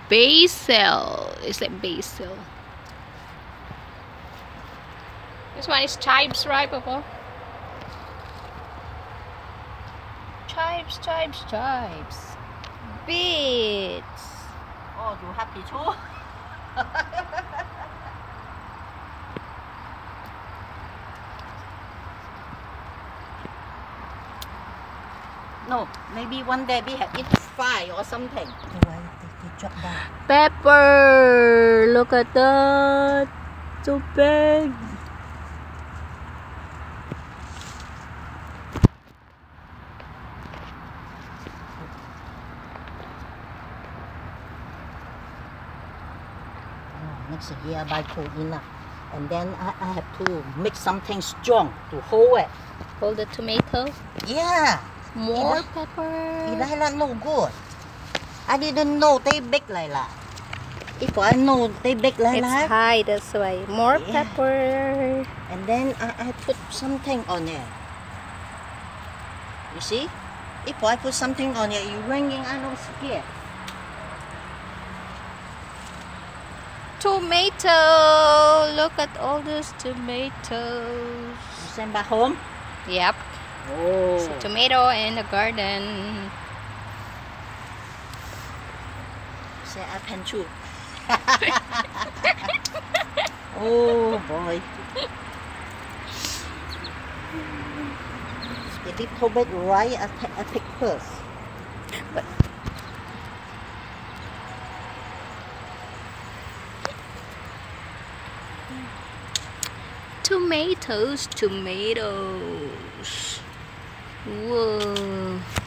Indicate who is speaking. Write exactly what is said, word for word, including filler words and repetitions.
Speaker 1: basil. It's like basil. This one is chives, right, Papa? Chives, chives, chives. Beets.
Speaker 2: Oh, you happy too? No, maybe one day we have it fry or something.
Speaker 1: Pepper! Look at that! So big!
Speaker 2: Next year I buy enough, and then I, I have to make something strong to hold it.
Speaker 1: Hold the tomato.
Speaker 2: Yeah.
Speaker 1: More
Speaker 2: it,
Speaker 1: pepper.
Speaker 2: It like no good. I didn't know they big like that. If I know they big like
Speaker 1: it's
Speaker 2: that.
Speaker 1: It's high, that's why. More
Speaker 2: yeah.
Speaker 1: pepper.
Speaker 2: And then I, I put something on it. You see? If I put something on it, you ringing, I don't scared.
Speaker 1: Tomato! Look at all those tomatoes.
Speaker 2: You send back home?
Speaker 1: Yep.
Speaker 2: Oh.
Speaker 1: It's a tomato in the garden.
Speaker 2: Say I can chew. Oh boy. A little bit right, I, I pick first.
Speaker 1: But tomatoes, tomatoes. Whoa.